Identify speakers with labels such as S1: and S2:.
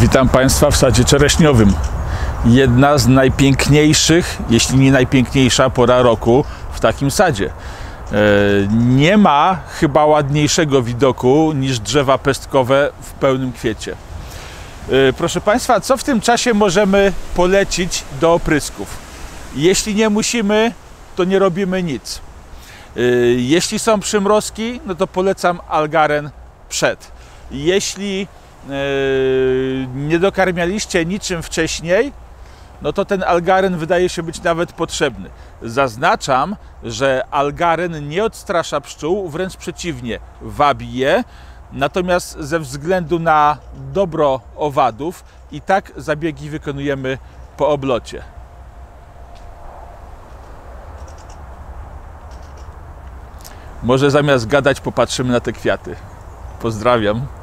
S1: Witam Państwa w sadzie czereśniowym. Jedna z najpiękniejszych, jeśli nie najpiękniejsza pora roku w takim sadzie. Nie ma chyba ładniejszego widoku niż drzewa pestkowe w pełnym kwiecie. Proszę Państwa, co w tym czasie możemy polecić do oprysków? Jeśli nie musimy, to nie robimy nic. Jeśli są przymrozki, no to polecam Algaren przed. Jeśli nie dokarmialiście niczym wcześniej, no to ten Algaren wydaje się być nawet potrzebny. Zaznaczam, że Algaren nie odstrasza pszczół, wręcz przeciwnie, wabi je, natomiast ze względu na dobro owadów i tak zabiegi wykonujemy po oblocie. Może zamiast gadać, popatrzymy na te kwiaty. Pozdrawiam.